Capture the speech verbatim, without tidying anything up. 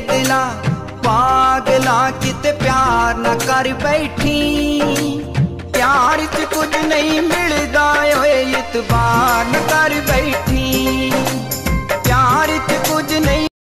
दिला पागला किते प्यार न कर बैठी। प्यार च कुछ नहीं मिलदा ओए इतबार न कर बैठी।